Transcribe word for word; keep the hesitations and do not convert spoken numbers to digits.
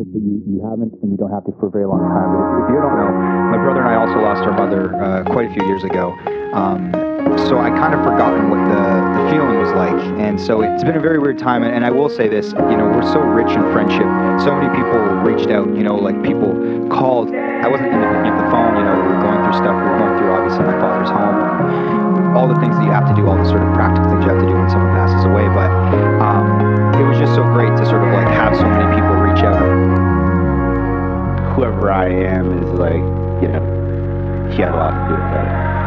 but you, you haven't, and you don't have to for a very long time. But if, if you don't know, my brother and I also lost our mother uh, quite a few years ago. Um, so I kind of forgotten what the, the feeling was like. And so it's been a very weird time. And, and I will say this, you know, we're so rich in friendship. So many people reached out, you know, like people called. I wasn't in the, in the phone, you know, we were going through stuff. We were going through, obviously, my father's home. All the things that you have to do, all the sort of practical things you have to do when someone passes away. But um, it was just so great to sort of like have so many people reach out. Whoever I am is like, you know, he had a lot to do with that.